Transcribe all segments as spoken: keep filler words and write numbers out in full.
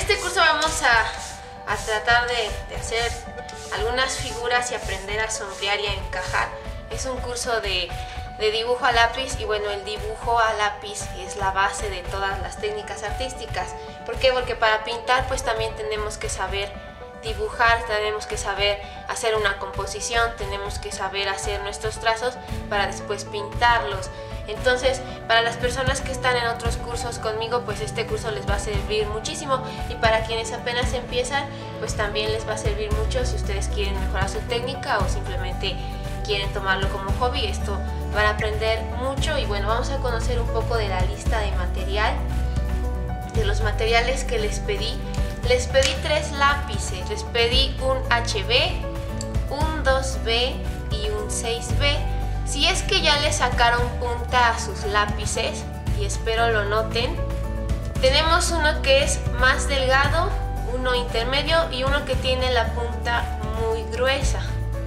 este curso vamos a, a tratar de, de hacer algunas figuras y aprender a sombrear y a encajar. Es un curso de, de dibujo a lápiz y bueno, el dibujo a lápiz es la base de todas las técnicas artísticas. ¿Por qué? Porque para pintar pues también tenemos que saber dibujar, tenemos que saber hacer una composición, tenemos que saber hacer nuestros trazos para después pintarlos. Entonces, para las personas que están en otros cursos conmigo, pues este curso les va a servir muchísimo, y para quienes apenas empiezan, pues también les va a servir mucho si ustedes quieren mejorar su técnica o simplemente quieren tomarlo como hobby. Esto van a aprender mucho. Y bueno, vamos a conocer un poco de la lista de material, de los materiales que les pedí. Les pedí tres lápices, les pedí un H B, un dos B y un seis B. Si es que ya le sacaron punta a sus lápices, y espero lo noten, tenemos uno que es más delgado, uno intermedio y uno que tiene la punta muy gruesa.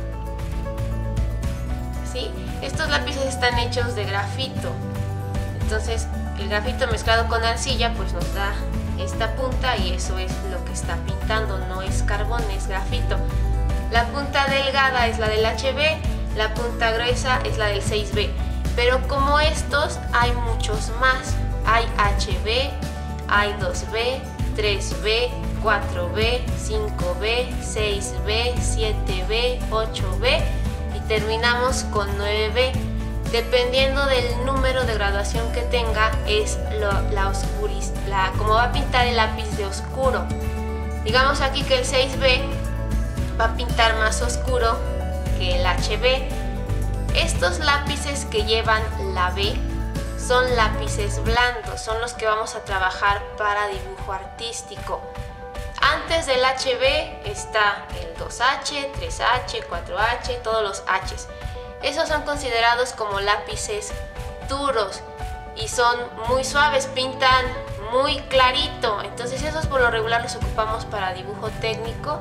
¿Sí? Estos lápices están hechos de grafito, entonces el grafito mezclado con arcilla pues nos da esta punta, y eso es lo que está pintando, no es carbón, es grafito. La punta delgada es la del H B, la punta gruesa es la del seis B, pero como estos hay muchos más. Hay H B, hay dos B, tres B, cuatro B, cinco B, seis B, siete B, ocho B y terminamos con nueve B. Dependiendo del número de graduación que tenga, es lo, la oscuris, la, como va a pintar el lápiz de oscuro. Digamos aquí que el seis B va a pintar más oscuro que el H B. Estos lápices que llevan la B son lápices blandos, son los que vamos a trabajar para dibujo artístico. Antes del H B está el dos H, tres H, cuatro H, todos los H's. Esos son considerados como lápices duros y son muy suaves, pintan muy clarito. Entonces esos por lo regular los ocupamos para dibujo técnico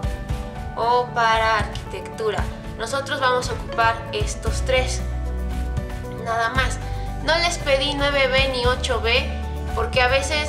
o para arquitectura. Nosotros vamos a ocupar estos tres, nada más. No les pedí nueve B ni ocho B porque a veces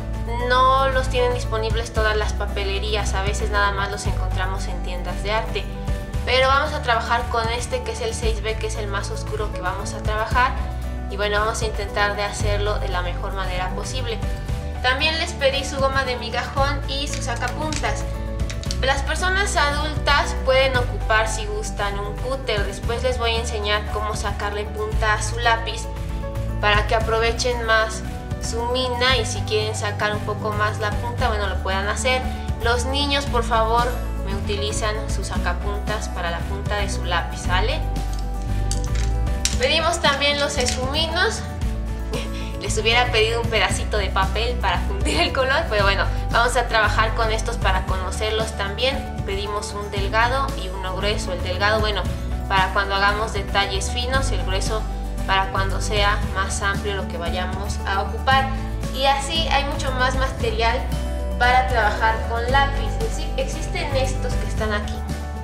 no los tienen disponibles todas las papelerías, a veces nada más los encontramos en tiendas de arte. Pero vamos a trabajar con este que es el seis B, que es el más oscuro que vamos a trabajar. Y bueno, vamos a intentar de hacerlo de la mejor manera posible. También les pedí su goma de migajón y sus sacapuntas. Las personas adultas pueden ocupar, si gustan, un cúter. Después les voy a enseñar cómo sacarle punta a su lápiz para que aprovechen más su mina, y si quieren sacar un poco más la punta, bueno, lo puedan hacer. Los niños, por favor, me utilizan sus sacapuntas para la punta de su lápiz, ¿sale? Pedimos también los esfuminos. Les hubiera pedido un pedacito de papel para fundir el color, pero bueno, vamos a trabajar con estos para conocerlos también. Pedimos un delgado y uno grueso. El delgado, bueno, para cuando hagamos detalles finos, el grueso para cuando sea más amplio lo que vayamos a ocupar. Y así hay mucho más material para trabajar con lápiz. Es decir, existen estos que están aquí,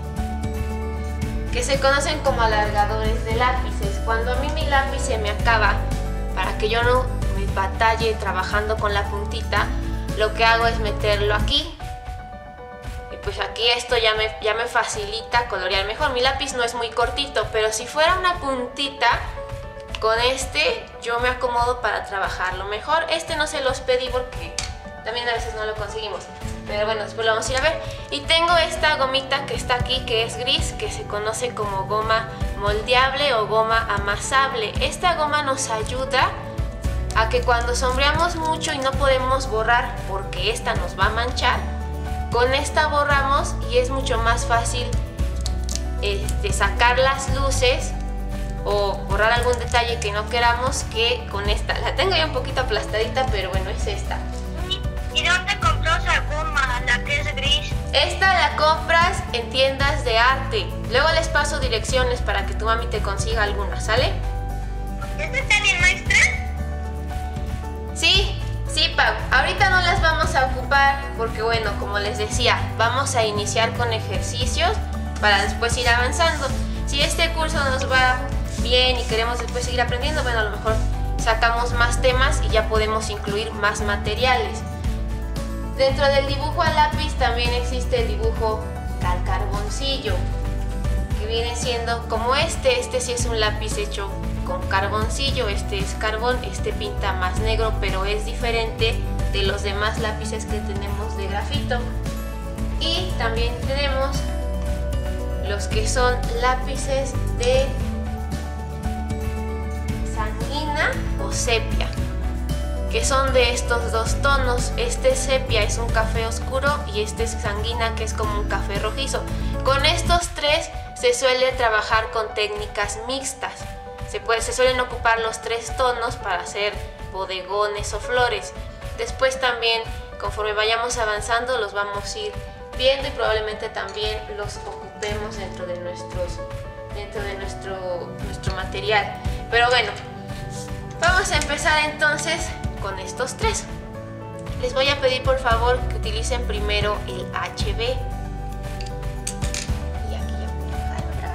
que se conocen como alargadores de lápices. Cuando a mí mi lápiz se me acaba, para que yo no me batalle trabajando con la puntita, lo que hago es meterlo aquí. Y pues aquí esto ya me, ya me facilita colorear mejor. Mi lápiz no es muy cortito, pero si fuera una puntita, con este yo me acomodo para trabajarlo mejor. Este no se los pedí porque también a veces no lo conseguimos, pero bueno, después lo vamos a ir a ver. Y tengo esta gomita que está aquí, que es gris, que se conoce como goma moldeable o goma amasable. Esta goma nos ayuda a que cuando sombreamos mucho y no podemos borrar porque esta nos va a manchar, con esta borramos y es mucho más fácil este, sacar las luces o borrar algún detalle que no queramos que con esta. La tengo ya un poquito aplastadita, pero bueno, es esta. ¿Y dónde compró esa goma, la que es gris? Esta la compras en tiendas de arte. Luego les paso direcciones para que tu mami te consiga alguna, ¿sale? ¿Esta está bien, maestra? Sí, sí, Pau. Ahorita no las vamos a ocupar porque, bueno, como les decía, vamos a iniciar con ejercicios para después ir avanzando. Si este curso nos va bien y queremos después seguir aprendiendo, bueno, a lo mejor sacamos más temas y ya podemos incluir más materiales. Dentro del dibujo a lápiz también existe el dibujo al carboncillo, que viene siendo como este. Este sí es un lápiz hecho con carboncillo, este es carbón, este pinta más negro, pero es diferente de los demás lápices que tenemos de grafito. Y también tenemos los que son lápices de sanguina o sepia, que son de estos dos tonos. Este sepia es un café oscuro y este es sanguina, que es como un café rojizo. Con estos tres se suele trabajar con técnicas mixtas. Se, puede, se suelen ocupar los tres tonos para hacer bodegones o flores. Después también, conforme vayamos avanzando, los vamos a ir viendo y probablemente también los ocupemos dentro de, nuestros, dentro de nuestro, nuestro material. Pero bueno, vamos a empezar entonces con estos tres. Les voy a pedir por favor que utilicen primero el H B. Y aquí ya voy a dejar otra.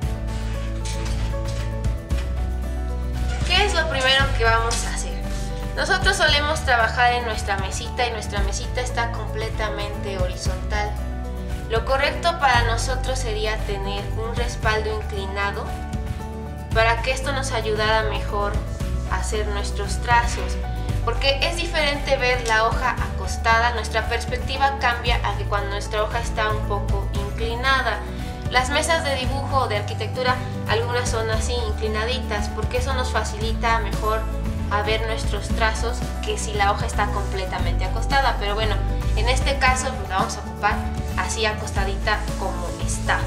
¿Qué es lo primero que vamos a hacer? Nosotros solemos trabajar en nuestra mesita y nuestra mesita está completamente horizontal. Lo correcto para nosotros sería tener un respaldo inclinado para que esto nos ayudara mejor a hacer nuestros trazos. Porque es diferente ver la hoja acostada, nuestra perspectiva cambia a que cuando nuestra hoja está un poco inclinada. Las mesas de dibujo o de arquitectura, algunas son así inclinaditas, porque eso nos facilita mejor a ver nuestros trazos que si la hoja está completamente acostada. Pero bueno, en este caso pues la vamos a ocupar así acostadita como está.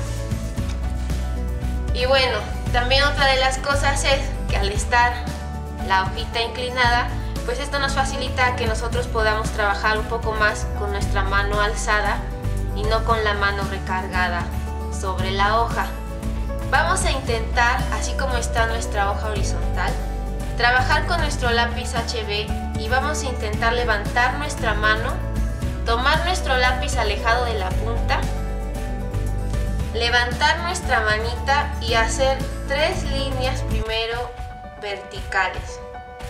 Y bueno, también otra de las cosas es que al estar la hojita inclinada, pues esto nos facilita que nosotros podamos trabajar un poco más con nuestra mano alzada y no con la mano recargada sobre la hoja. Vamos a intentar, así como está nuestra hoja horizontal, trabajar con nuestro lápiz H B y vamos a intentar levantar nuestra mano, tomar nuestro lápiz alejado de la punta, levantar nuestra manita y hacer tres líneas primero verticales.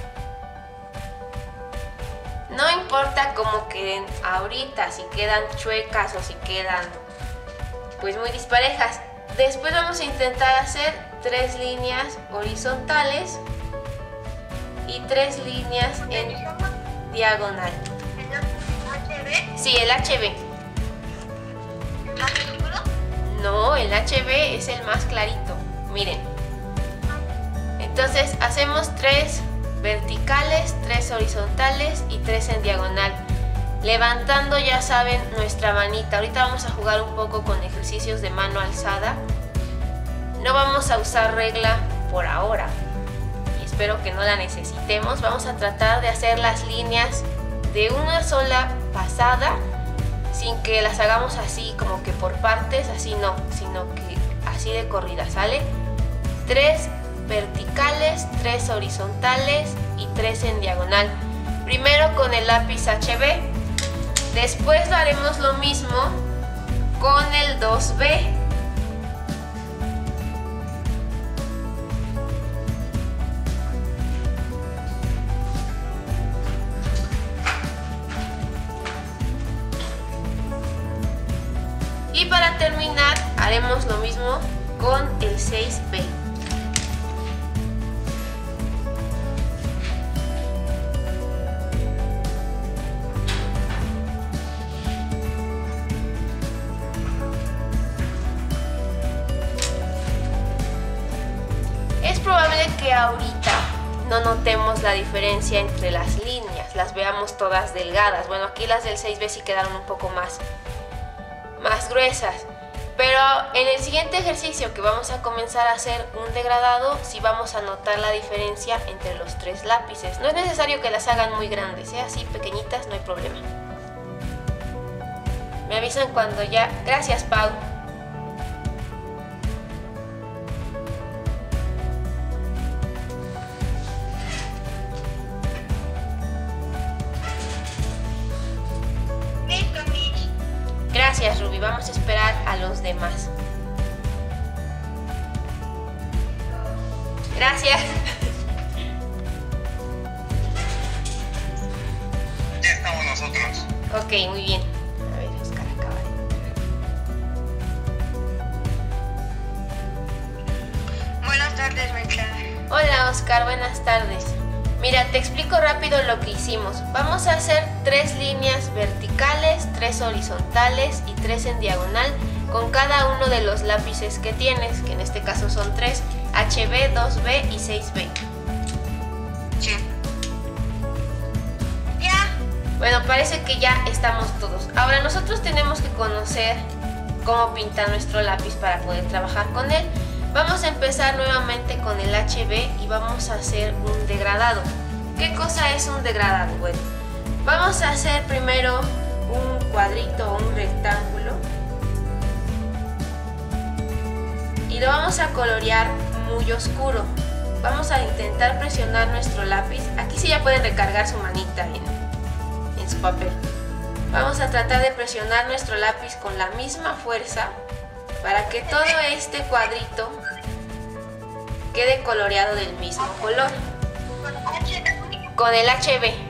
No importa cómo queden ahorita, si quedan chuecas o si quedan pues muy disparejas. Después vamos a intentar hacer tres líneas horizontales y tres líneas en diagonal. ¿El H B? Sí, el H B. ¿El más oscuro? No, el H B es el más clarito. Miren. Entonces hacemos tres verticales, tres horizontales y tres en diagonal. Levantando, ya saben, nuestra manita. Ahorita vamos a jugar un poco con ejercicios de mano alzada. No vamos a usar regla por ahora. Y espero que no la necesitemos. Vamos a tratar de hacer las líneas de una sola pasada, sin que las hagamos así como que por partes, así no, sino que así de corrida, ¿sale? Tres verticales, tres horizontales y tres en diagonal. Primero con el lápiz H B, después lo haremos lo mismo con el dos B. Y para terminar haremos lo mismo con el seis B. Es probable que ahorita no notemos la diferencia entre las líneas, las veamos todas delgadas. Bueno, aquí las del seis B sí quedaron un poco más, más gruesas. Pero en el siguiente ejercicio que vamos a comenzar a hacer un degradado, sí vamos a notar la diferencia entre los tres lápices. No es necesario que las hagan muy grandes, ¿eh? Así pequeñitas no hay problema. Me avisan cuando ya... Gracias, Pau. Gracias, Ruby. Vamos a esperar a los demás. Gracias. Ya estamos nosotros. Ok, muy bien. A ver, Oscar, acaba de entrar. Buenas tardes, maestra. Hola, Oscar, buenas tardes. Mira, te explico rápido lo que hicimos. Vamos a hacer tres líneas verticales, tres horizontales y tres en diagonal con cada uno de los lápices que tienes, que en este caso son tres, H B, dos B y seis B. Sí. Ya. Bueno, parece que ya estamos todos. Ahora nosotros tenemos que conocer cómo pintar nuestro lápiz para poder trabajar con él. Vamos a empezar nuevamente con el H B y vamos a hacer un degradado. ¿Qué cosa es un degradado? Bueno, vamos a hacer primero un cuadrito o un rectángulo y lo vamos a colorear muy oscuro. Vamos a intentar presionar nuestro lápiz. Aquí sí ya pueden recargar su manita en, en su papel. Vamos a tratar de presionar nuestro lápiz con la misma fuerza para que todo este cuadrito quede coloreado del mismo color. Con el H B.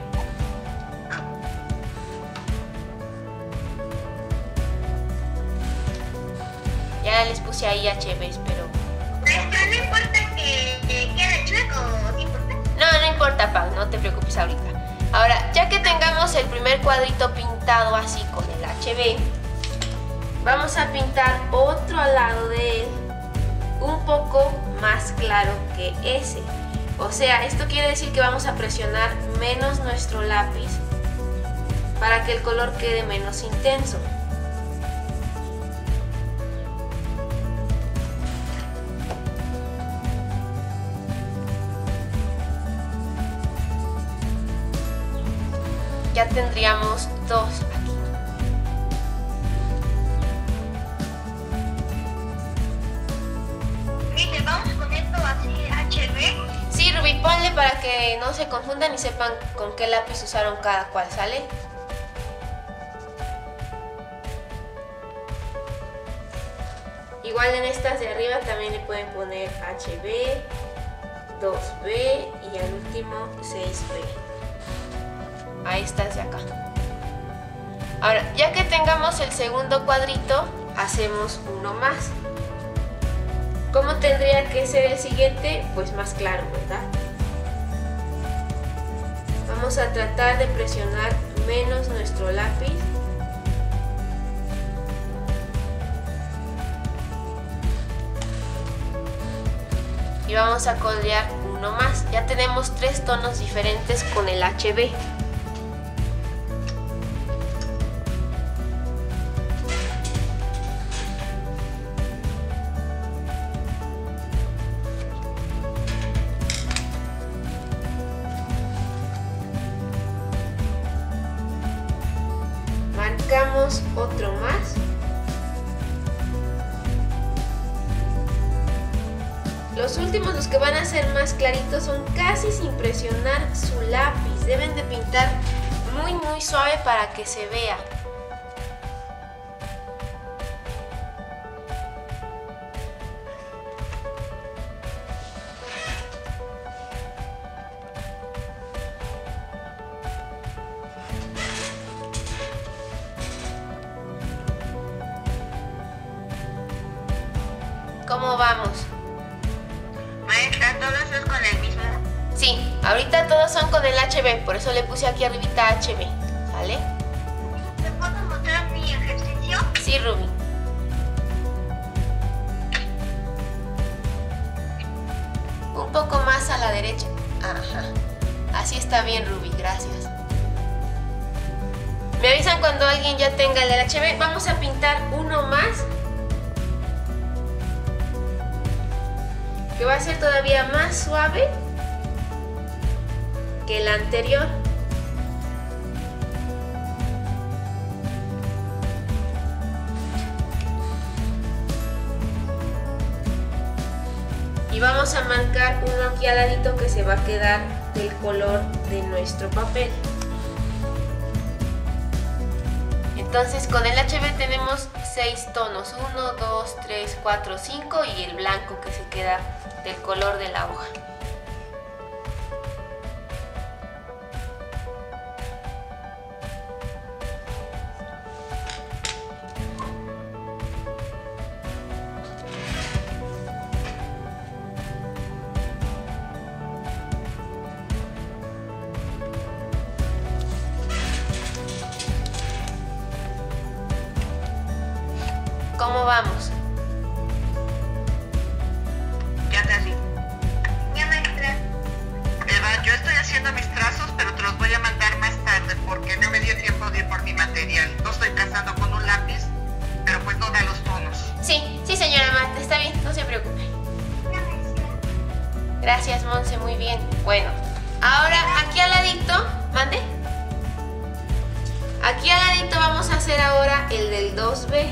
Ya les puse ahí H B, pero... Maestra, ¿no importa que, que quede chueco o no importa? No, no importa, Pau, no te preocupes ahorita. Ahora, ya que tengamos el primer cuadrito pintado así con el H B, vamos a pintar otro al lado de él un poco más claro que ese. O sea, esto quiere decir que vamos a presionar menos nuestro lápiz para que el color quede menos intenso. Ya tendríamos dos aquí. Mire, vamos con esto así H B. Sí, Ruby, ponle para que no se confundan y sepan con qué lápiz usaron cada cual, ¿sale? Igual en estas de arriba también le pueden poner H B, dos B y al último seis B. A estas de acá. Ahora, ya que tengamos el segundo cuadrito, hacemos uno más. ¿Cómo tendría que ser el siguiente? Pues más claro, ¿verdad? Vamos a tratar de presionar menos nuestro lápiz. Y vamos a colorear uno más. Ya tenemos tres tonos diferentes con el H B. Marcamos otro más. Los últimos, los que van a ser más claritos, son casi sin presionar su lápiz. Deben de pintar muy muy suave para que se vea. ¿Cómo vamos? Maestra, ¿todo eso es con el mismo? Sí, ahorita todos son con el H B, por eso le puse aquí arribita H B, ¿sale? ¿Me puedo mostrar mi ejercicio? Sí, Ruby. Un poco más a la derecha. Ajá. Así está bien, Ruby, gracias. Me avisan cuando alguien ya tenga el H B. Vamos a pintar uno más, que va a ser todavía más suave que el anterior. Y vamos a marcar uno aquí al ladito que se va a quedar del color de nuestro papel. Entonces con el H B tenemos seis tonos, uno, dos, tres, cuatro, cinco y el blanco que se queda del color de la hoja. ¿Cómo vamos? Ya casi. Ya, maestra. Eva, yo estoy haciendo mis trazos, pero te los voy a mandar más tarde porque no me dio tiempo de ir por mi material. No estoy trazando con un lápiz, pero pues no da los tonos. Sí, sí señora Marta, está bien, no se preocupe. Ya, maestra. Gracias, Monse, muy bien. Bueno, ahora aquí al ladito, ¿mande? Aquí al ladito vamos a hacer ahora el del dos B.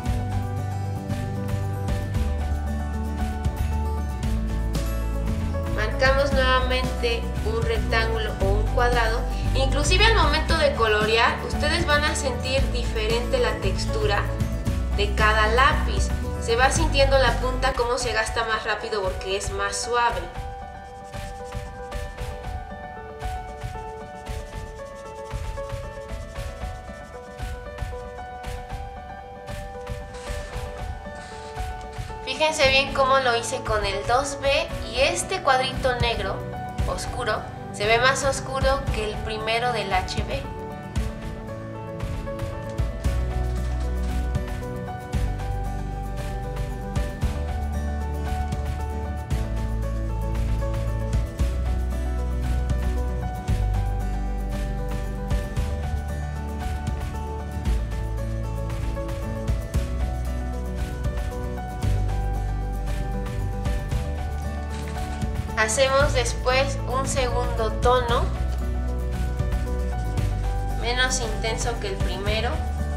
Marcamos nuevamente un rectángulo o un cuadrado. Inclusive al momento de colorear, ustedes van a sentir diferente la textura de cada lápiz. Se va sintiendo la punta como se gasta más rápido porque es más suave. Fíjense bien cómo lo hice con el dos B y este cuadrito negro oscuro se ve más oscuro que el primero del H B. Hacemos después un segundo tono, menos intenso que el primero.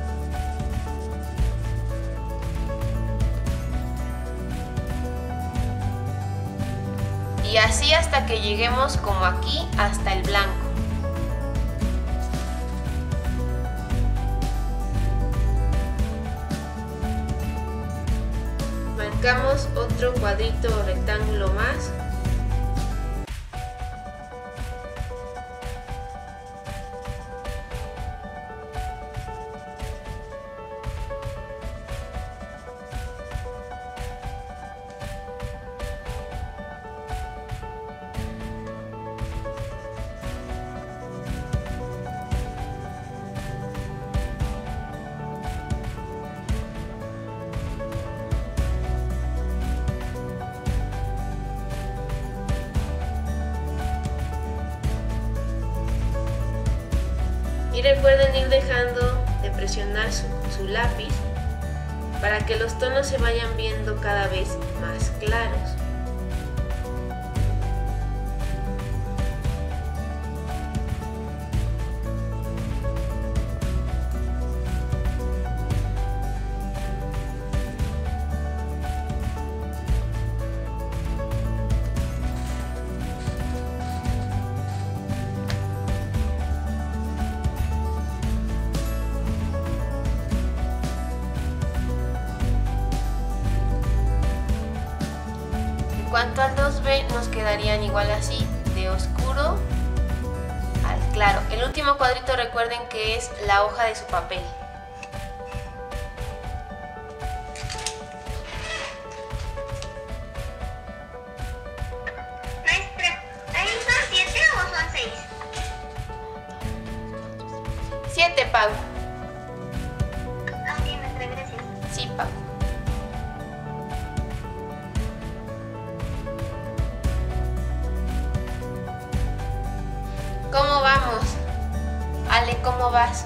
Y así hasta que lleguemos como aquí, hasta el blanco. Marcamos otro cuadrito o rectángulo más. Y recuerden ir dejando de presionar su, su lápiz para que los tonos se vayan viendo cada vez más claros. En cuanto al dos B, nos quedarían igual así, de oscuro al claro. El último cuadrito recuerden que es la hoja de su papel. Maestra, ¿ahí son siete o son seis? siete, Pau. Ah, bien, maestra, gracias. Sí, Pau. ¿Cómo vamos? Ale, ¿cómo vas?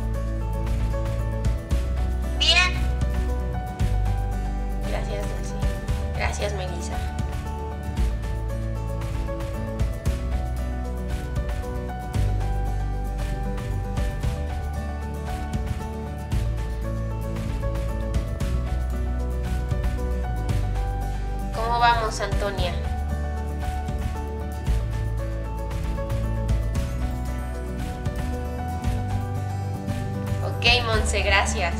Bien. Gracias, Dulce. Gracias, Melissa. ¿Cómo vamos, Antonia? Ok, Monse, gracias.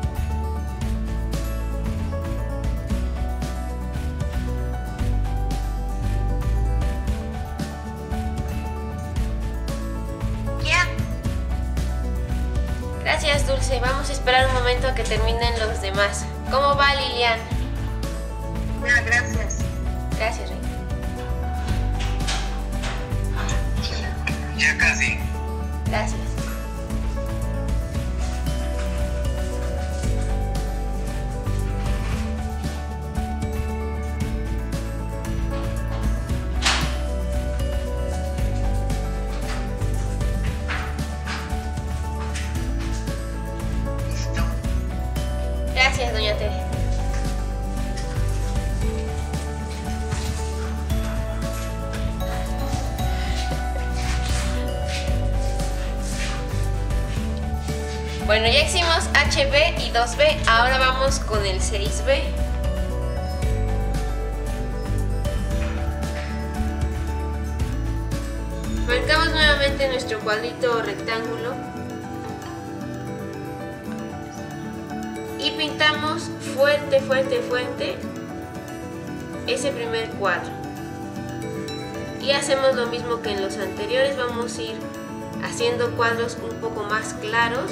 Ya. Gracias, Dulce. Vamos a esperar un momento a que terminen los demás. ¿Cómo va, Lilian? Ya, gracias. Gracias, Rey. Ya casi. Gracias. Bueno, ya hicimos H B y dos B, ahora vamos con el seis B. Marcamos nuevamente nuestro cuadrito rectángulo y pintamos fuerte, fuerte, fuerte ese primer cuadro. Y hacemos lo mismo que en los anteriores, vamos a ir haciendo cuadros un poco más claros.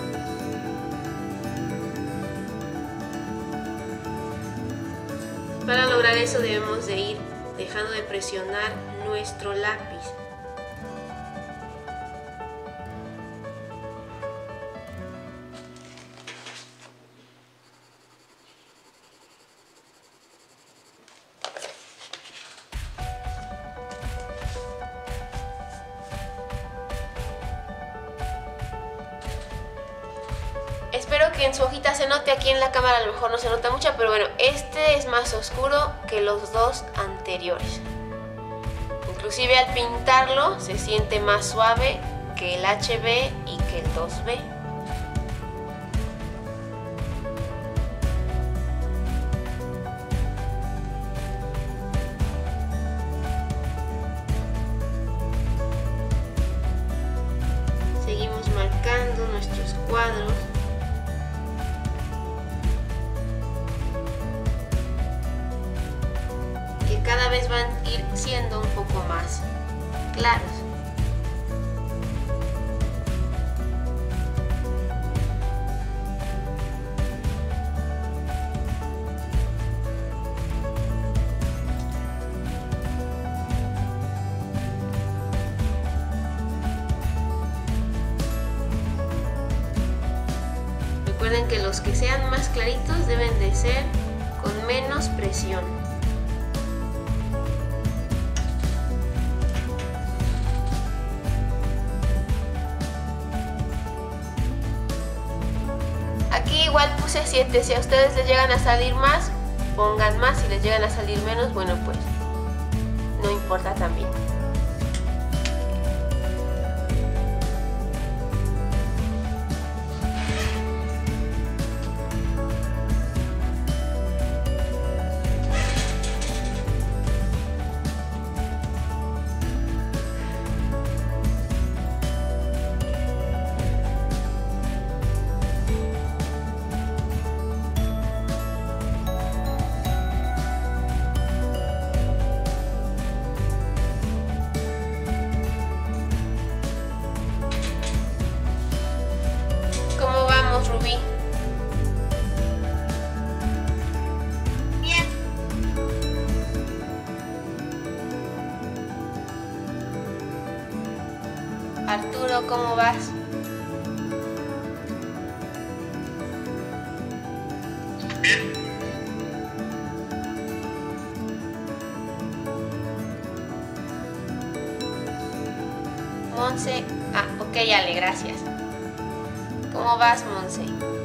Para lograr eso debemos de ir dejando de presionar nuestro lápiz. Espero que en su hojita se note, aquí en la cámara a lo mejor no se nota mucho, pero bueno, este es más oscuro que los dos anteriores. Inclusive al pintarlo se siente más suave que el H B y que el dos B. Seguimos marcando nuestros cuadros. Cada vez van a ir siendo un poco más claros. Recuerden que los que sean más claritos deben de ser con menos presión. Aquí igual puse siete, si a ustedes les llegan a salir más, pongan más, si les llegan a salir menos, bueno pues no importa también. Rubí. Bien. Arturo, ¿cómo vas? Bien. Monse, ah, ok, Ale, gracias. ¿Cómo vas, Monse?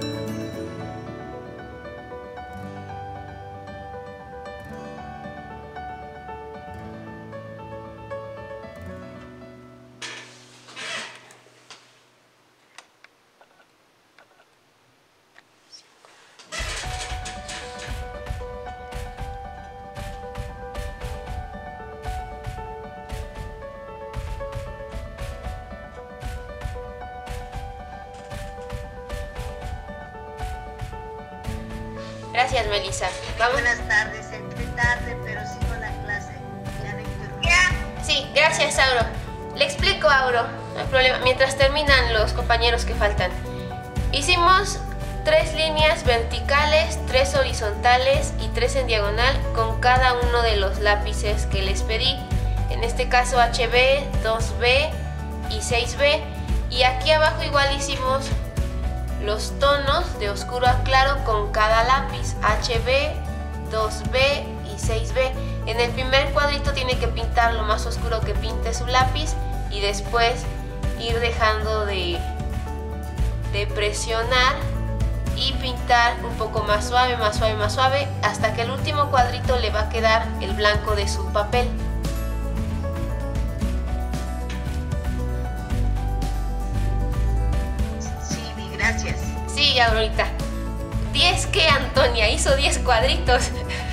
Gracias, Melissa. Vamos. Buenas tardes, entré tarde, pero sigo la clase. Ya le interrumpí. Ya. Sí, gracias, Auro. Le explico, Auro, no hay problema. Mientras terminan los compañeros que faltan. Hicimos tres líneas verticales, tres horizontales y tres en diagonal con cada uno de los lápices que les pedí. En este caso H B, dos B y seis B. Y aquí abajo igual hicimos los tonos de oscuro a claro con cada lápiz, H B, dos B y seis B. En el primer cuadrito tiene que pintar lo más oscuro que pinte su lápiz y después ir dejando de, de presionar y pintar un poco más suave, más suave, más suave, hasta que el último cuadrito le va a quedar el blanco de su papel. Sí, mi gracias. Gracias. Sí, Aurorita. ¿diez qué, Antonia? Hizo diez cuadritos.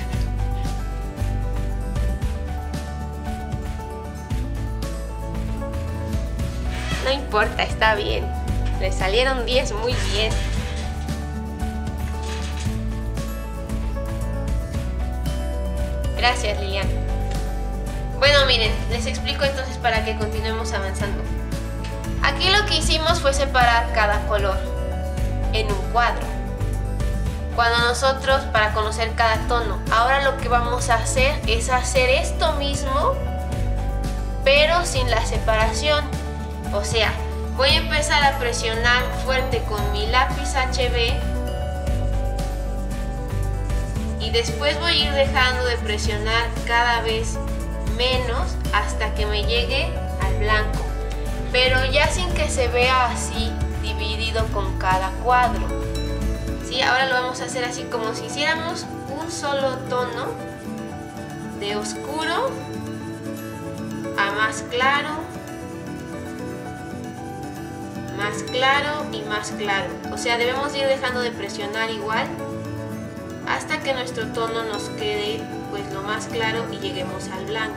No importa, está bien. Le salieron diez muy bien. Gracias, Lilian. Bueno, miren, les explico entonces para que continuemos avanzando. Aquí lo que hicimos fue separar cada color en un cuadro. Cuando nosotros, para conocer cada tono, ahora lo que vamos a hacer es hacer esto mismo, pero sin la separación. O sea, voy a empezar a presionar fuerte con mi lápiz H B y después voy a ir dejando de presionar cada vez menos hasta que me llegue al blanco, pero ya sin que se vea así dividido con cada cuadro. ¿Sí? Ahora lo vamos a hacer así como si hiciéramos un solo tono, de oscuro a más claro, más claro y más claro. O sea, debemos ir dejando de presionar igual hasta que nuestro tono nos quede pues lo más claro y lleguemos al blanco.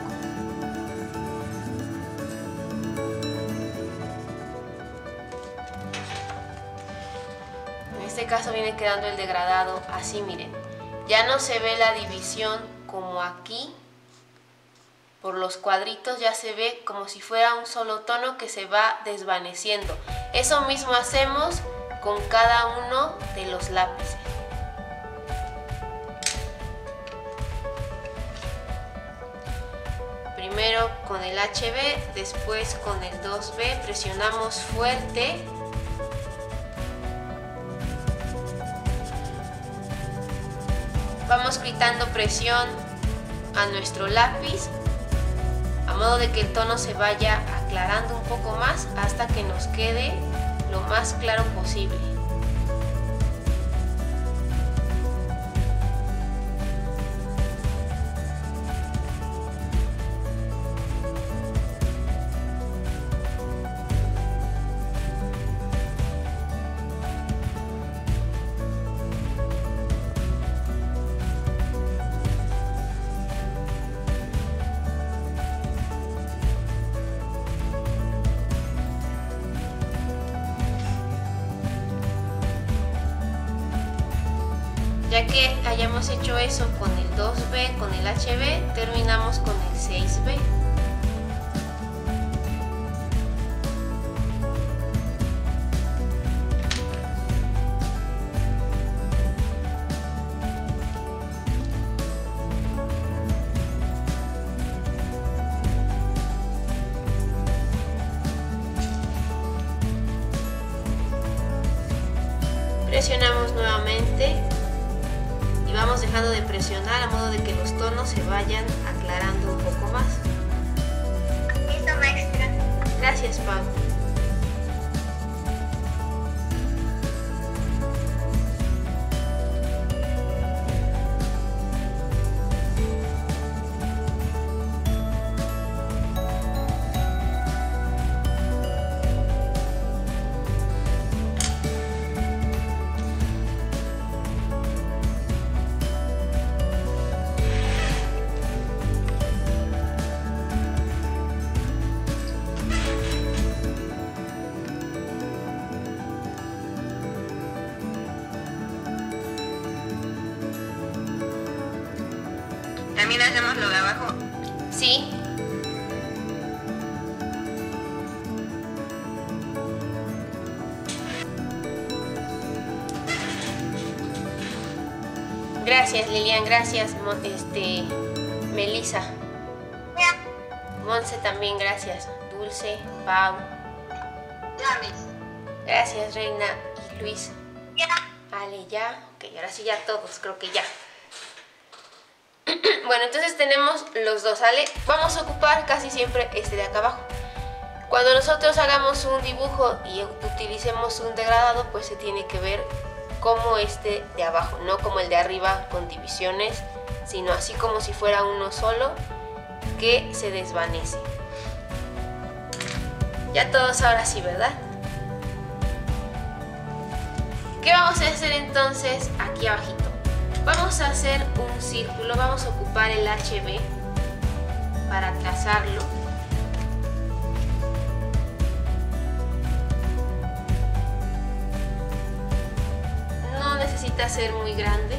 En este caso viene quedando el degradado así, miren. Ya no se ve la división como aquí. Por los cuadritos ya se ve como si fuera un solo tono que se va desvaneciendo. Eso mismo hacemos con cada uno de los lápices. Primero con el H B, después con el dos B, presionamos fuerte. Vamos quitando presión a nuestro lápiz, a modo de que el tono se vaya aclarando un poco más hasta que nos quede lo más claro posible. Ya que hayamos hecho eso con el dos B, con el H B, terminamos con el seis B. Presionamos nuevamente. Y vamos dejando de presionar a modo de que los tonos se vayan aclarando un poco más. Listo, maestra. Gracias, Pau. ¿También hacemos lo de abajo? Sí. Gracias, Lilian, gracias, este, Melissa. Monse también, gracias. Dulce, Pau. Ya, Miss. Gracias, Reina y Luis. Ya. Vale, ya. Ok, ahora sí ya todos, creo que ya. Bueno, entonces tenemos los dos, ¿sale? Vamos a ocupar casi siempre este de acá abajo. Cuando nosotros hagamos un dibujo y utilicemos un degradado, pues se tiene que ver como este de abajo, no como el de arriba con divisiones, sino así como si fuera uno solo que se desvanece. Ya todos ahora sí, ¿verdad? ¿Qué vamos a hacer entonces aquí abajito? Vamos a hacer un círculo, vamos a ocupar el H B para trazarlo. No necesita ser muy grande.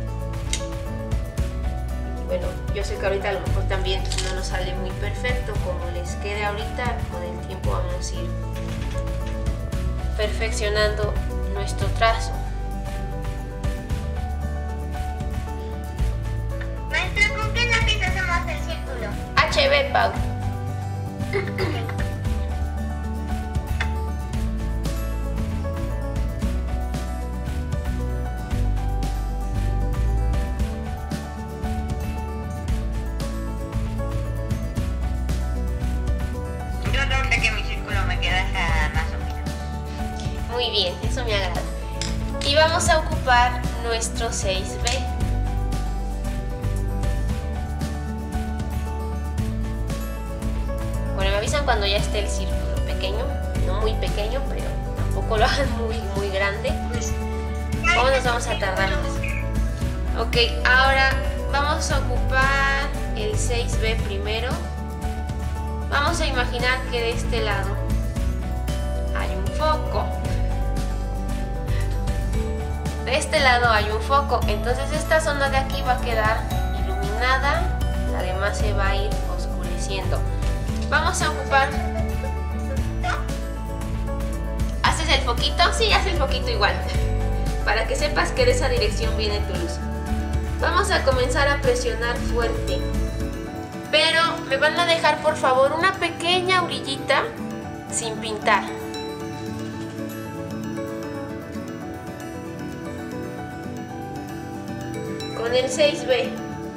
Bueno, yo sé que ahorita a lo mejor también no nos sale muy perfecto, como les quede ahorita, con el tiempo vamos a ir perfeccionando nuestro trazo. Maestra, ¿con qué lápiz hacemos el círculo? H B, Pau. Yo creo que mi círculo me queda más o menos. Muy bien, eso me agrada. Y vamos a ocupar nuestro seis B. Bueno, me avisan cuando ya esté el círculo pequeño, no muy pequeño, pero tampoco lo hagan muy, muy grande. ¿Cómo nos vamos a tardar más? Ok, ahora vamos a ocupar el seis B primero. Vamos a imaginar que de este lado hay un foco. De este lado hay un foco, entonces esta zona de aquí va a quedar iluminada, la demás se va a ir oscureciendo. Vamos a ocupar... ¿Haces el foquito? Sí, haz el foquito igual, para que sepas que de esa dirección viene tu luz. Vamos a comenzar a presionar fuerte, pero me van a dejar por favor una pequeña orillita sin pintar. Con el seis B.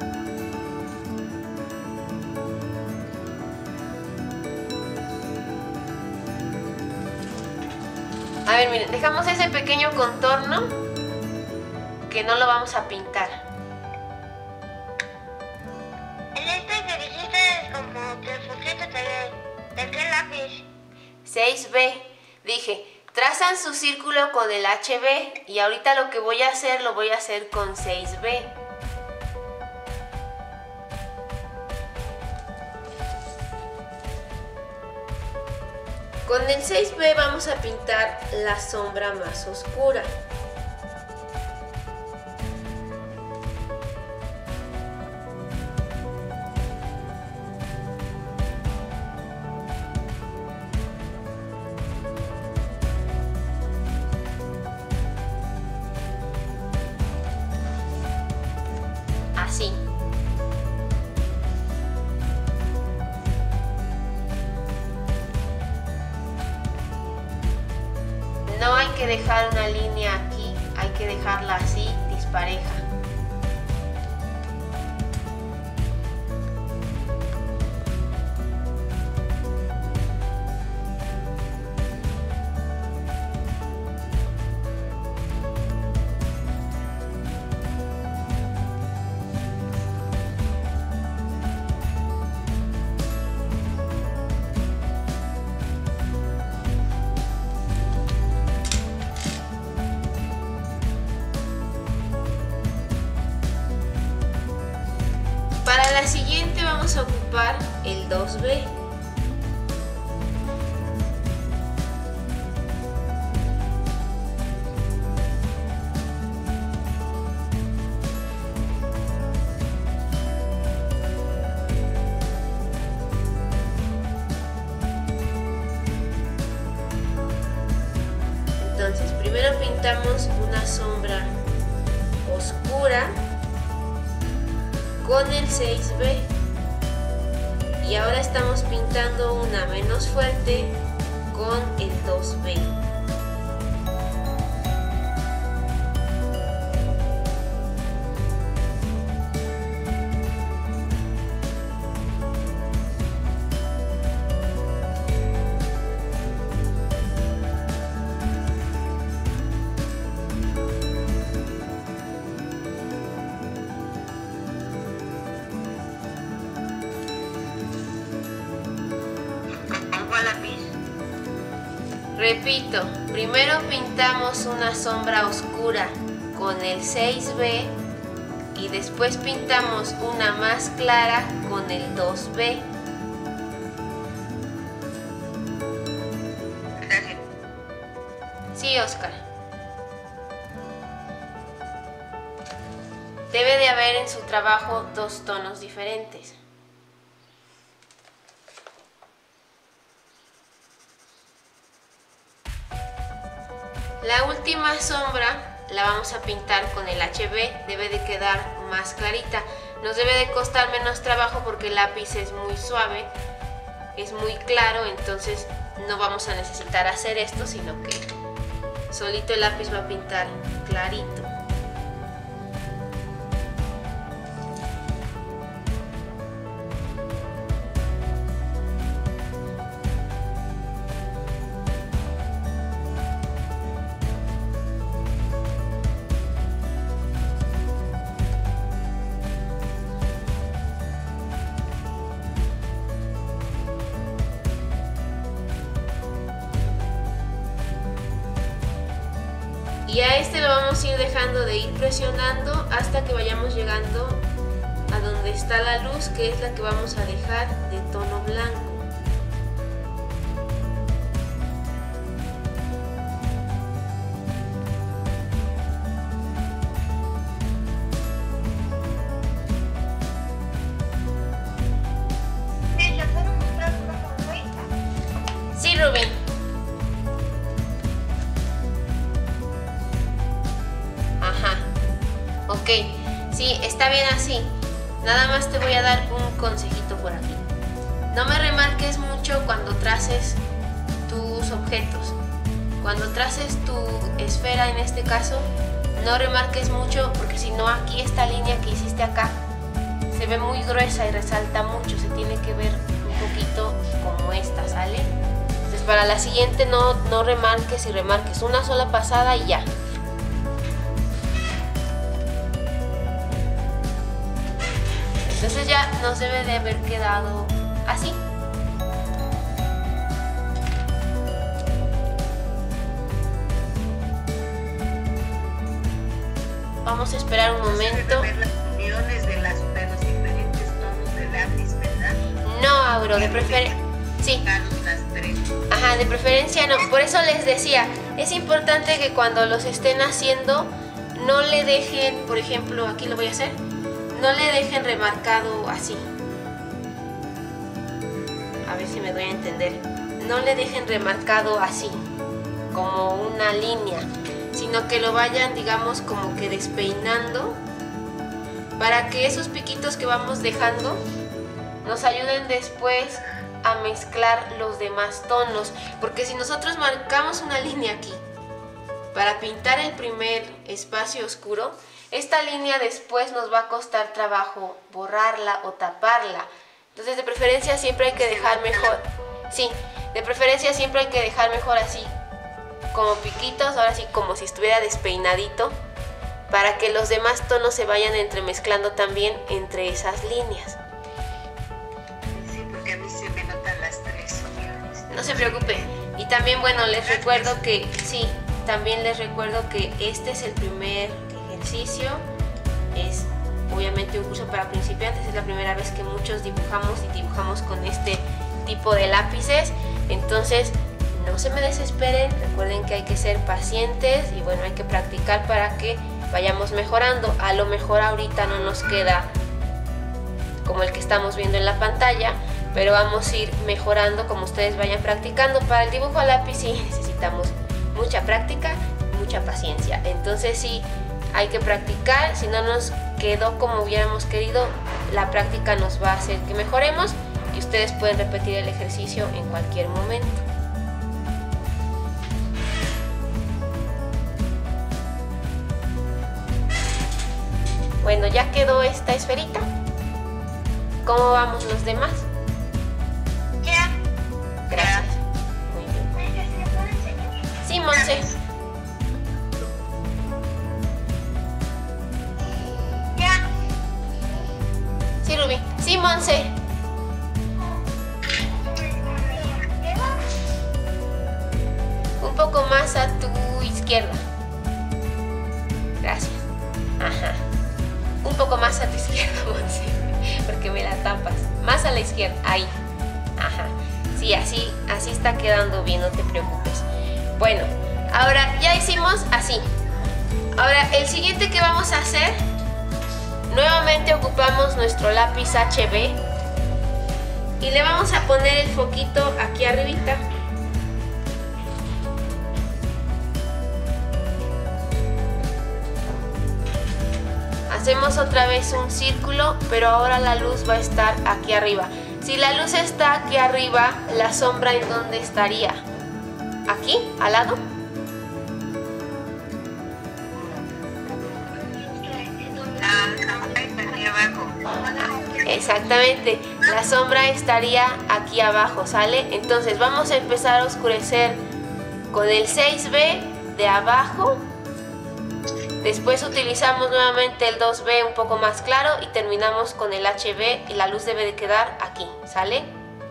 A ver, miren, dejamos ese pequeño contorno que no lo vamos a pintar. En este que dijiste como que el foquito de, ¿de qué lápiz? seis B. Dije, trazan su círculo con el H B y ahorita lo que voy a hacer lo voy a hacer con seis B. Con el seis B vamos a pintar la sombra más oscura. Así. No hay que dejar una línea aquí, hay que dejarla así, dispareja. Para la siguiente vamos a ocupar el dos B. Entonces, primero pintamos una sombra oscura con el seis B y ahora estamos pintando una menos fuerte con el dos B. ¿Con cuál lápiz? Repito. grafito. Primero pintamos una sombra oscura con el seis B y después pintamos una más clara con el dos B. Sí, Oscar. Debe de haber en su trabajo dos tonos diferentes. La última sombra la vamos a pintar con el H B, debe de quedar más clarita. Nos debe de costar menos trabajo porque el lápiz es muy suave, es muy claro, entonces no vamos a necesitar hacer esto, sino que solito el lápiz va a pintar clarito. Y a este lo vamos a ir dejando de ir presionando hasta que vayamos llegando a donde está la luz, que es la que vamos a dejar de tono blanco. Sí, Rubén. Ok, sí, está bien así. Nada más te voy a dar un consejito por aquí. No me remarques mucho cuando traces tus objetos. Cuando traces tu esfera, en este caso, no remarques mucho porque si no, aquí esta línea que hiciste acá se ve muy gruesa y resalta mucho. Se tiene que ver un poquito como esta, ¿sale? Entonces para la siguiente no, no remarques y remarques una sola pasada y ya. Entonces ya nos debe de haber quedado así. Vamos a esperar un momento. Ver las uniones de, las, de los diferentes tonos de lápiz, ¿verdad? No, Auro, de preferencia. Sí. Las tres. Ajá, de preferencia no. Por eso les decía, es importante que cuando los estén haciendo no le dejen, por ejemplo, aquí lo voy a hacer. No le dejen remarcado así. A ver si me doy a entender. No le dejen remarcado así, como una línea, sino que lo vayan, digamos, como que despeinando para que esos piquitos que vamos dejando nos ayuden después a mezclar los demás tonos. Porque si nosotros marcamos una línea aquí para pintar el primer espacio oscuro, esta línea después nos va a costar trabajo borrarla o taparla. Entonces de preferencia siempre hay que dejar mejor. Sí, de preferencia siempre hay que dejar mejor así, como piquitos, ahora sí como si estuviera despeinadito, para que los demás tonos se vayan entremezclando también entre esas líneas. Sí, porque a mí se me notan las tres uniones. No se preocupe. Y también, bueno, les recuerdo que, sí, también les recuerdo que este es el primer ejercicio, es obviamente un curso para principiantes, es la primera vez que muchos dibujamos y dibujamos con este tipo de lápices, entonces no se me desesperen, recuerden que hay que ser pacientes y bueno, hay que practicar para que vayamos mejorando. A lo mejor ahorita no nos queda como el que estamos viendo en la pantalla, pero vamos a ir mejorando como ustedes vayan practicando. Para el dibujo a lápiz sí necesitamos mucha práctica, mucha paciencia, entonces sí hay que practicar. Si no nos quedó como hubiéramos querido, la práctica nos va a hacer que mejoremos y ustedes pueden repetir el ejercicio en cualquier momento. Bueno, ya quedó esta esferita. ¿Cómo vamos los demás? Ya. Gracias. Muy bien. Sí, Monse. Ya. Sí, Ruby. Sí, Monse. Un poco izquierda. Gracias. Ajá. Un poco más a tu izquierda, Monse, porque me la tapas. Más a la izquierda, ahí. Ajá. Sí, así, así está quedando bien, no te preocupes. Bueno, ahora ya hicimos así. Ahora, el siguiente que vamos a hacer, nuevamente ocupamos nuestro lápiz H B y le vamos a poner el foquito aquí arribita. Hacemos otra vez un círculo, pero ahora la luz va a estar aquí arriba. Si la luz está aquí arriba, ¿la sombra en dónde estaría? ¿Aquí? ¿Al lado? Exactamente, la sombra estaría aquí abajo, ¿sale? Entonces vamos a empezar a oscurecer con el seis B de abajo. Después utilizamos nuevamente el dos B un poco más claro y terminamos con el H B y la luz debe de quedar aquí, ¿sale?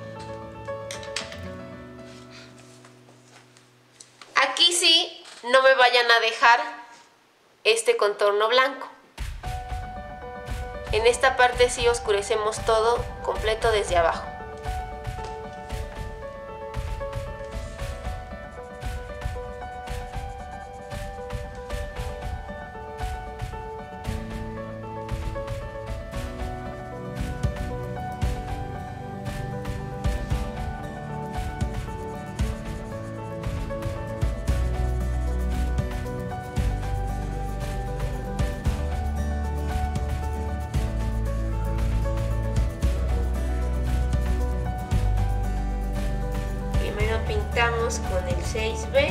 Aquí sí, no me vayan a dejar este contorno blanco. En esta parte sí oscurecemos todo completo desde abajo. Pintamos con el seis B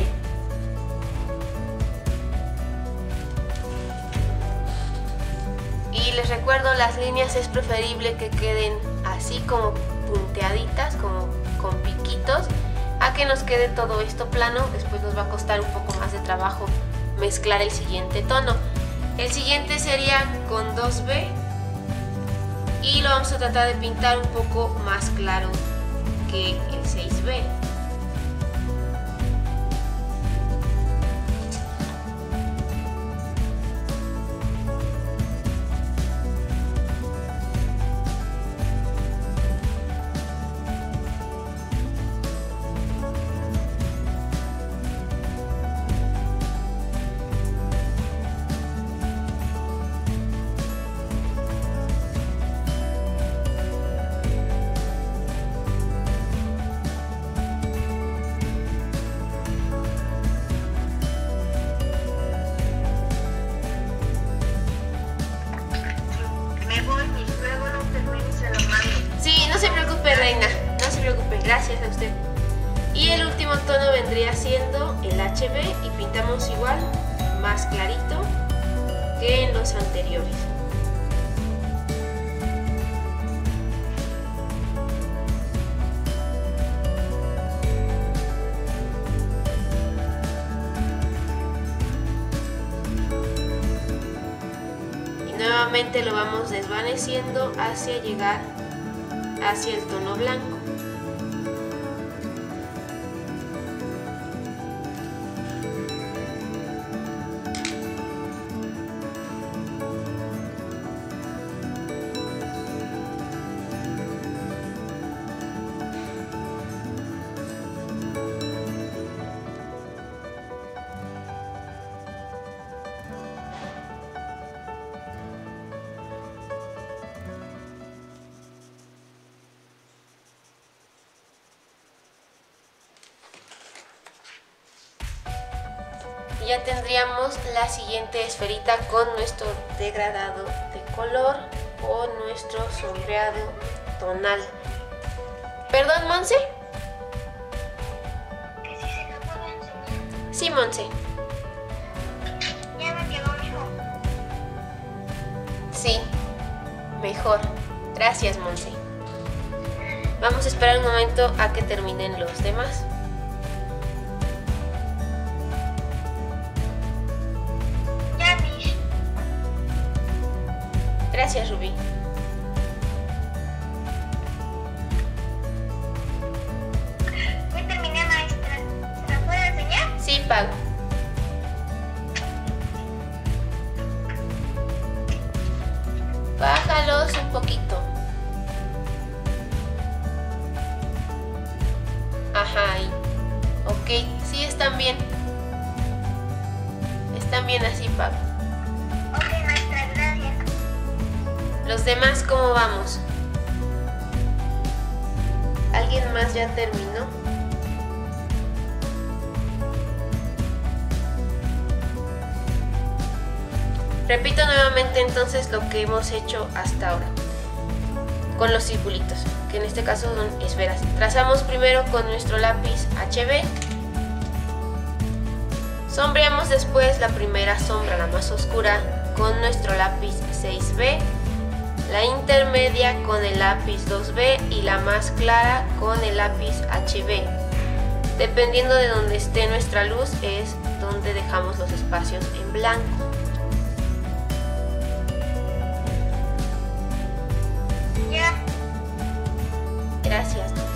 y les recuerdo, las líneas es preferible que queden así como punteaditas, como con piquitos, a que nos quede todo esto plano. Después nos va a costar un poco más de trabajo mezclar el siguiente tono. El siguiente sería con dos B y lo vamos a tratar de pintar un poco más claro que el seis B. Reina, no se preocupen, gracias a usted. Y el último tono vendría siendo el H B y pintamos igual, más clarito que en los anteriores. Y nuevamente lo vamos desvaneciendo hacia llegar hacia el tono blanco. Ya tendríamos la siguiente esferita con nuestro degradado de color o nuestro sombreado tonal. ¿Perdón, Monse? Que si se lo puedo enseñar. Sí, Monse. Ya me quedó mejor. Sí, mejor. Gracias, Monse. Vamos a esperar un momento a que terminen los demás. Gracias, Rubí. Ya terminé, maestra. ¿Se la puedo enseñar? Sí, Pau. Bájalos un poquito. Ajá, ahí. Ok, sí están bien. Están bien así, Pablo. Ok, maestra, gracias. Los demás, ¿cómo vamos? ¿Alguien más ya terminó? Repito nuevamente entonces lo que hemos hecho hasta ahora con los circulitos, que en este caso son esferas. Trazamos primero con nuestro lápiz H B, sombreamos después la primera sombra, la más oscura, con nuestro lápiz seis B, la intermedia con el lápiz dos B y la más clara con el lápiz H B. Dependiendo de donde esté nuestra luz es donde dejamos los espacios en blanco. Ya. Gracias, Dulce.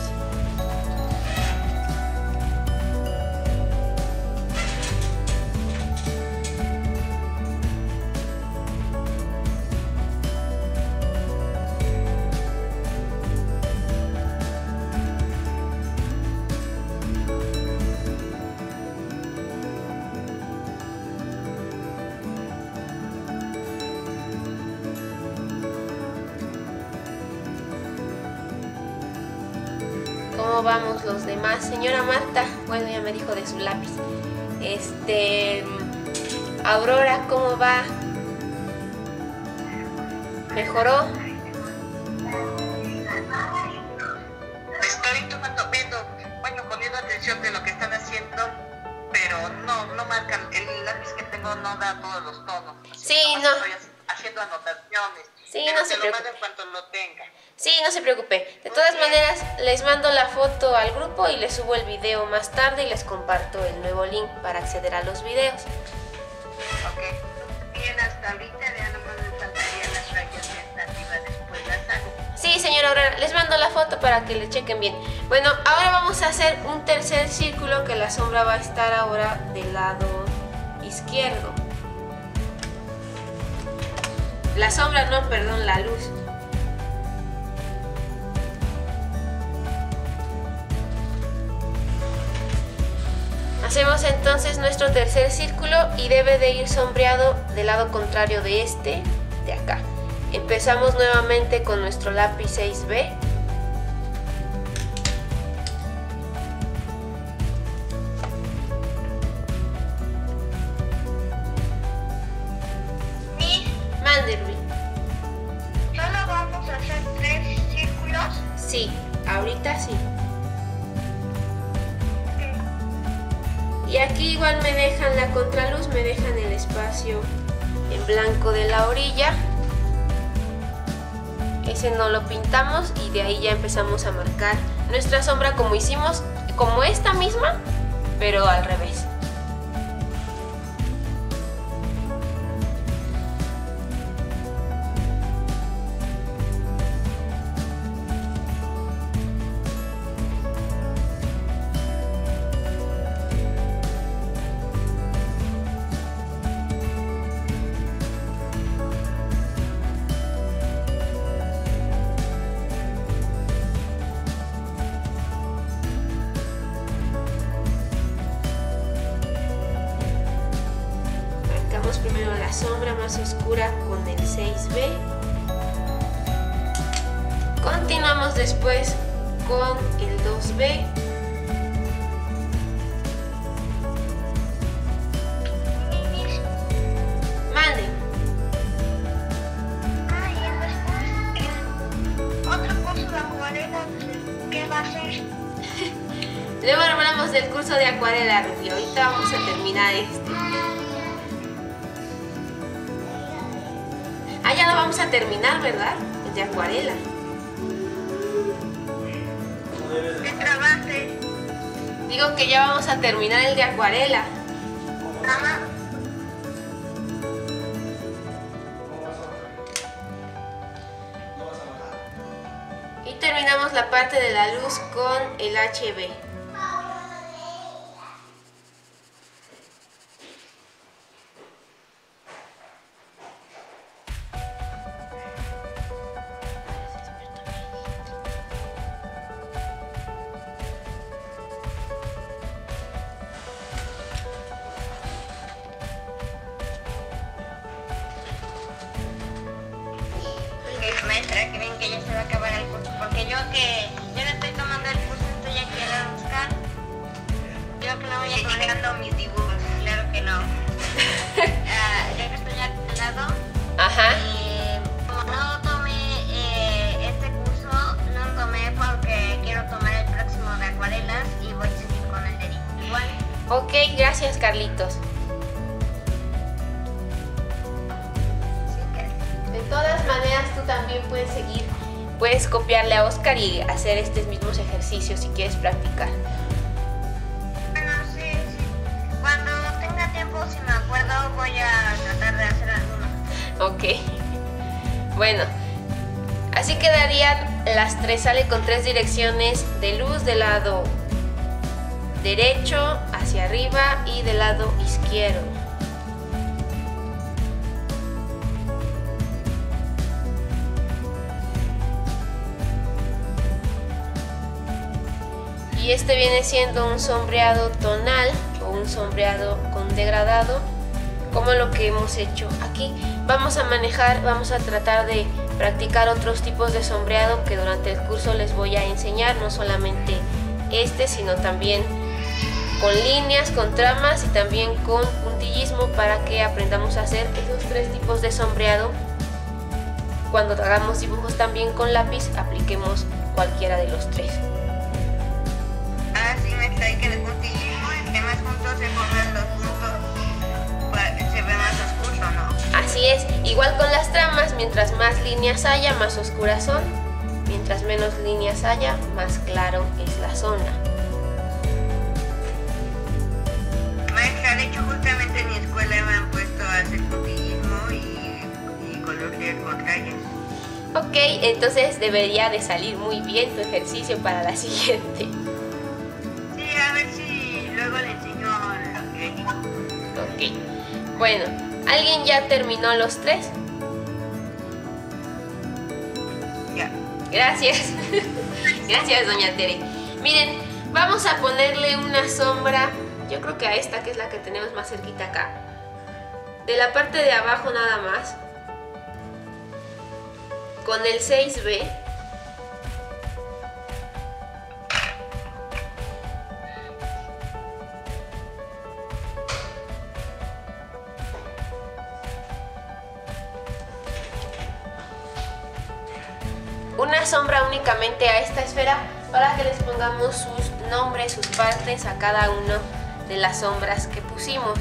¿Cómo vamos los demás? Señora Marta, bueno, ya me dijo de su lápiz. Este... Aurora, ¿cómo va? ¿Mejoró? Estoy tomando, viendo, bueno, poniendo atención de lo que están haciendo, pero no, no marcan, el lápiz que tengo no da todos los tonos. Sí, Así no. Estoy haciendo anotaciones. Sí, pero no se te lo preocupe. mando en cuanto lo tenga. Sí, no se preocupe. De todas maneras, les mando la foto al grupo y les subo el video más tarde y les comparto el nuevo link para acceder a los videos. Ok. Bien, hasta ahorita ya nomás me faltarían las rayas tentativas, después las hago. Sí, señora Aurora, les mando la foto para que le chequen bien. Bueno, ahora vamos a hacer un tercer círculo que la sombra va a estar ahora del lado izquierdo. La sombra, no, perdón, la luz. Hacemos entonces nuestro tercer círculo y debe de ir sombreado del lado contrario de este, de acá. Empezamos nuevamente con nuestro lápiz seis B. Miss, Mande, Rui. ¿solo vamos a hacer tres círculos? Sí, ahorita sí. Ok. Y aquí igual me dejan la contraluz, me dejan el espacio en blanco de la orilla. Ese no lo pintamos y de ahí ya empezamos a marcar nuestra sombra como hicimos, como esta misma, pero al revés. Primero la sombra más oscura con el seis B. Continuamos después con el dos B. Miss, Mande. ay, y después el otro curso de acuarela, ¿qué va a hacer? Luego hablamos del curso de acuarela, Rubí. Ahorita vamos a terminar este. Ah, ya lo vamos a terminar, ¿verdad? El de acuarela. ¿Qué trabaje? Digo que ya vamos a terminar el de acuarela. Ajá. Y terminamos la parte de la luz con el H B. Ok, maestra, ¿creen que ya se va a acabar el curso? Porque yo que yo no estoy tomando el curso, estoy aquí a la buscar. Yo que no voy a Estoy dejando mis dibujos. claro que no. Ah, yo que estoy aquí al lado. Ajá. Y como no tomé eh, este curso, no lo tomé porque quiero tomar el próximo de acuarelas y voy a seguir con el de igual. Ok, gracias, Carlitos. De todas maneras, tú también puedes seguir, puedes copiarle a Oscar y hacer estos mismos ejercicios si quieres practicar. Bueno, sí, sí. Cuando tenga tiempo, si me acuerdo, voy a tratar de hacer alguno. Ok. Bueno, así quedarían las tres. Sale con tres direcciones de luz del lado derecho hacia arriba y del lado izquierdo. Y este viene siendo un sombreado tonal o un sombreado con degradado, como lo que hemos hecho aquí. Vamos a manejar, vamos a tratar de practicar otros tipos de sombreado que durante el curso les voy a enseñar, no solamente este, sino también con líneas, con tramas y también con puntillismo, para que aprendamos a hacer esos tres tipos de sombreado. Cuando hagamos dibujos también con lápiz, apliquemos cualquiera de los tres. Ah, sí, maestra, hay que el puntillismo, entre más juntos se pongan los puntos para que se vea más oscuro, ¿no? Así es, igual con las tramas, mientras más líneas haya, más oscuras son. Mientras menos líneas haya, más claro es la zona. Maestra, de hecho, justamente en mi escuela me han puesto a hacer puntillismo y, y colorear con rayas. Ok, entonces debería de salir muy bien tu ejercicio para la siguiente. Sí, a ver si luego le enseño lo que digo. Ok, bueno, ¿alguien ya terminó los tres? Ya. Gracias. Gracias, doña Tere. Miren, vamos a ponerle una sombra, yo creo que a esta, que es la que tenemos más cerquita acá. De la parte de abajo nada más. Con el seis B. Una sombra únicamente a esta esfera para que les pongamos sus nombres, sus partes a cada uno de las sombras que pusimos.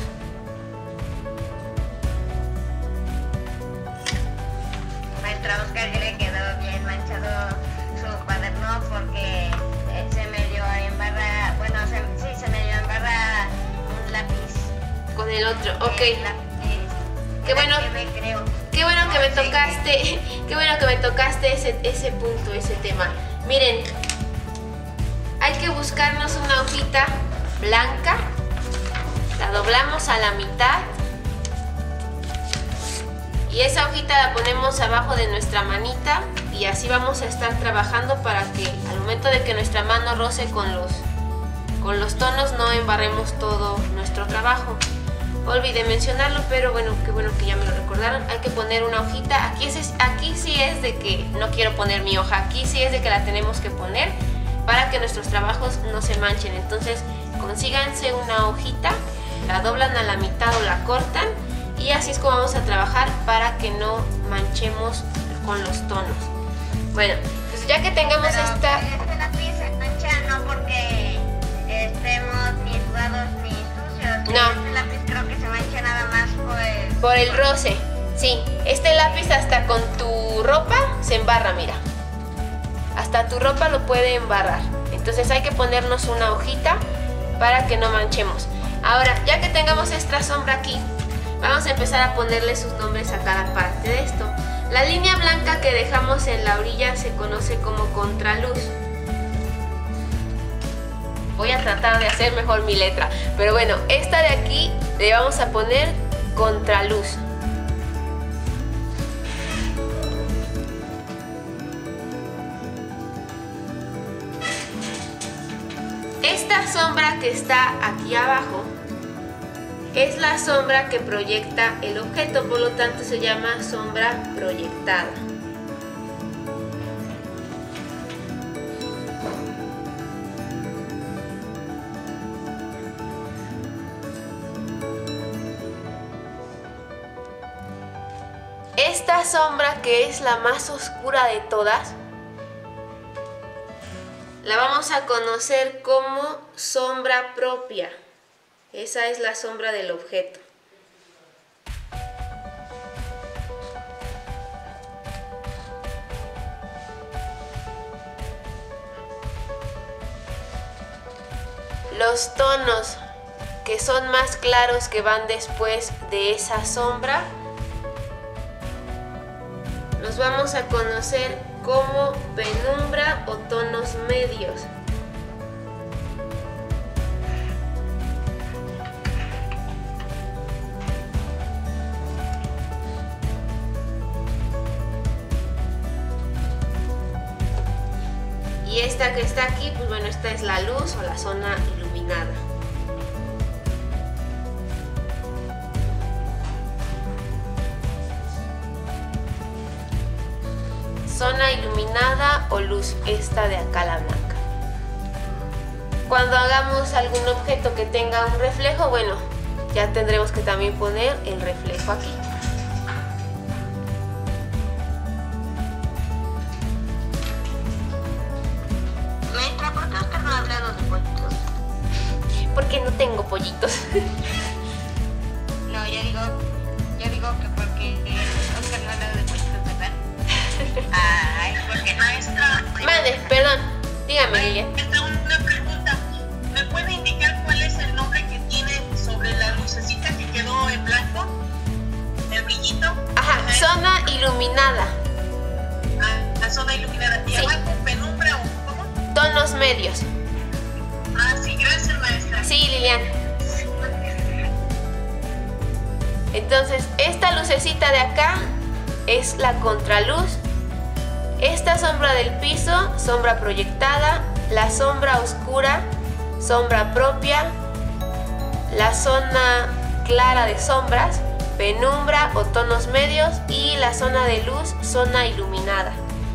Maestra Oscar, que le quedó bien manchado su cuaderno porque eh, se me dio embarra, bueno, se, sí, se me dio embarra un lápiz. Con el otro, ok. El lápiz. Qué bueno. Que me creo. Qué bueno que me tocaste, qué bueno que me tocaste ese, ese punto, ese tema. Miren, hay que buscarnos una hojita blanca, la doblamos a la mitad y esa hojita la ponemos abajo de nuestra manita y así vamos a estar trabajando para que al momento de que nuestra mano roce con los, con los tonos no embarremos todo nuestro trabajo. Olvidé mencionarlo, pero bueno, qué bueno que ya me lo recordaron. Hay que poner una hojita. Aquí, es, aquí sí es de que no quiero poner mi hoja. Aquí sí es de que la tenemos que poner para que nuestros trabajos no se manchen. Entonces, consíganse una hojita, la doblan a la mitad o la cortan y así es como vamos a trabajar para que no manchemos con los tonos. Bueno, pues ya que tengamos Pero esta... este lápiz se mancha no porque estemos ni sudados ni sucios. No. Este lápiz creo que se mancha nada más pues... Por el roce, sí. Este lápiz hasta con tu ropa se embarra, mira. Hasta tu ropa lo puede embarrar. Entonces hay que ponernos una hojita para que no manchemos. Ahora, ya que tengamos esta sombra aquí, vamos a empezar a ponerle sus nombres a cada parte de esto. La línea blanca que dejamos en la orilla se conoce como contraluz. Voy a tratar de hacer mejor mi letra, pero bueno, esta de aquí le vamos a poner contraluz. Esta sombra que está aquí abajo es la sombra que proyecta el objeto, por lo tanto se llama sombra proyectada. esta sombra, que es la más oscura de todas, la vamos a conocer como sombra propia. Esa es la sombra del objeto. Los tonos que son más claros, que van después de esa sombra, los vamos a conocer como penumbra o tonos medios. Y esta que está aquí, pues bueno, esta es la luz o la zona iluminada. Zona iluminada o luz, esta de acá, la blanca. Cuando hagamos algún objeto que tenga un reflejo, bueno, ya tendremos que también poner el reflejo aquí. Maestra, ¿por qué Oscar no ha hablado de pollitos? Porque no tengo pollitos. No, yo digo, yo digo que porque Oscar no ha hablado de pollitos, ¿verdad? Ay, porque maestra. Mande, perdón, dígame, Lilian. Maestra, una pregunta. ¿Me puede indicar cuál es el nombre que tiene sobre la lucecita que quedó en blanco? ¿El brillito? Ajá, zona iluminada. Ah, la zona iluminada. ¿Y Sí. abajo penumbra o cómo? Tonos medios. Ah, sí, gracias, maestra. Sí, Lilian. Entonces, esta lucecita de acá es la contraluz. Esta sombra del piso, sombra proyectada. La sombra oscura, sombra propia. La zona clara de sombras, penumbra o tonos medios. Y la zona de luz, zona iluminada.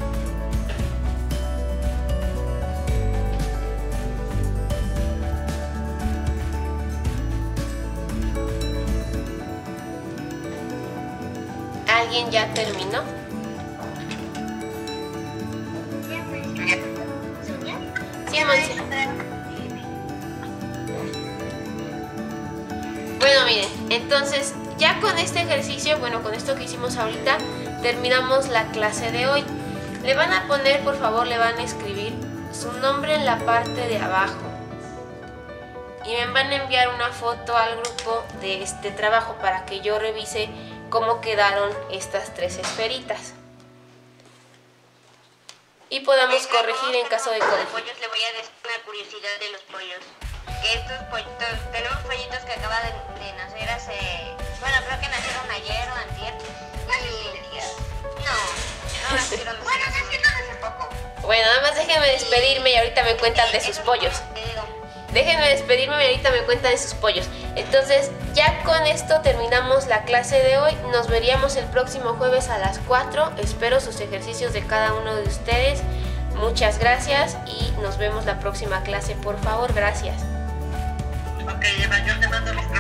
¿Alguien ya terminó? Sí, Monse. Bueno, miren, entonces ya con este ejercicio, bueno, con esto que hicimos ahorita, terminamos la clase de hoy. Le van a poner, por favor, le van a escribir su nombre en la parte de abajo. Y me van a enviar una foto al grupo de este trabajo para que yo revise cómo quedaron estas tres esferitas. Y podamos corregir en caso de Los corregir. pollos, le voy a decir una curiosidad de los pollos. Que estos pollitos, tenemos pollitos que acaban de, de nacer hace, bueno, creo que nacieron ayer o antier. Y no, no nacieron. Bueno, nacieron hace poco. Bueno, nada más déjenme despedirme y ahorita me cuentan de sus pollos. Déjenme despedirme y ahorita me cuentan de sus pollos. Entonces, ya con esto terminamos la clase de hoy. Nos veríamos el próximo jueves a las cuatro. Espero sus ejercicios de cada uno de ustedes. Muchas gracias y nos vemos la próxima clase. Por favor, gracias. Ok, Eva, yo te mando mis